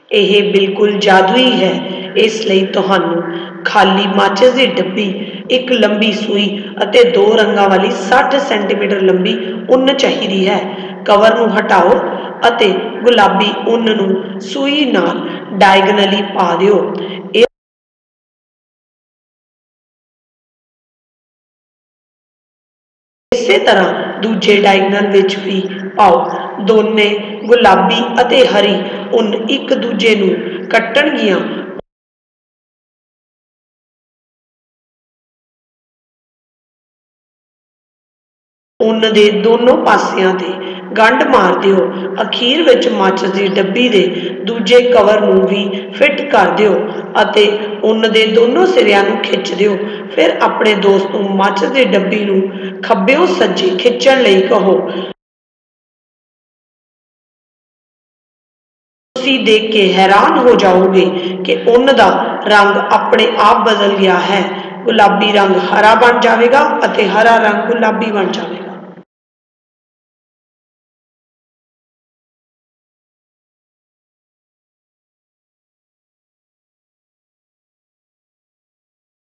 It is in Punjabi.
ਇਹ ਬਿਲਕੁਲ ਜਾਦੂਈ ਹੈ। ਇਸ ਲਈ ਤੁਹਾਨੂੰ ਖਾਲੀ ਮਾਚਿਸ ਦੀ ਡੱਬੀ, ਇੱਕ ਲੰਬੀ ਸੂਈ ਅਤੇ 2 ਰੰਗਾਂ ਵਾਲੀ 60 ਸੈਂਟੀਮੀਟਰ ਲੰਬੀ ਉੱਨ ਚਾਹੀਦੀ ਹੈ। ਕਵਰ ਨੂੰ ਹਟਾਓ ਅਤੇ ਗੁਲਾਬੀ ਉੱਨ ਨੂੰ ਸੂਈ ਨਾਲ ਡਾਇਗਨਲੀ ਪਾ ਦਿਓ। ਇਸੇ ਤਰ੍ਹਾਂ ਦੂਜੇ ਡਾਇਗਨਲ ਵਿੱਚ ਵੀ ਪਾਓ। ਦੋਨੇ ਗੁਲਾਬੀ ਅਤੇ ਹਰੀ ਉੱਨ ਇੱਕ ਦੂਜੇ ਨੂੰ ਕੱਟਣਗੀਆਂ। ਉੱਨ ਦੇ ਦੋਨੋਂ ਪਾਸਿਆਂ ਤੇ ਗੰਢ ਮਾਰ ਦਿਓ। ਅਖੀਰ ਵਿੱਚ ਮਾਚਿਸ ਦੀ ਡੱਬੀ ਦੇ ਦੂਜੇ ਕਵਰ ਨੂੰ ਵੀ ਫਿੱਟ ਕਰ ਦਿਓ ਅਤੇ ਉੱਨ ਦੇ ਦੋਨੋਂ ਸਿਰਿਆਂ ਨੂੰ ਖਿੱਚ ਦਿਓ। ਫਿਰ ਆਪਣੇ ਦੋਸਤ ਨੂੰ ਮਾਚਿਸ ਦੀ ਡੱਬੀ ਨੂੰ ਖੱਬਿਓਂ ਸੱਜੇ ਖਿੱਚਣ ਲਈ ਕਹੋ। ਤੁਸੀਂ ਦੇਖ ਕੇ ਹੈਰਾਨ ਹੋ ਜਾਓਗੇ ਕਿ ਉੱਨ ਦਾ ਰੰਗ ਆਪਣੇ ਆਪ ਬਦਲ ਗਿਆ ਹੈ। ਗੁਲਾਬੀ ਰੰਗ ਹਰਾ ਬਣ ਜਾਵੇਗਾ ਅਤੇ ਹਰਾ ਰੰਗ ਗੁਲਾਬੀ ਬਣ ਜਾਵੇਗਾ।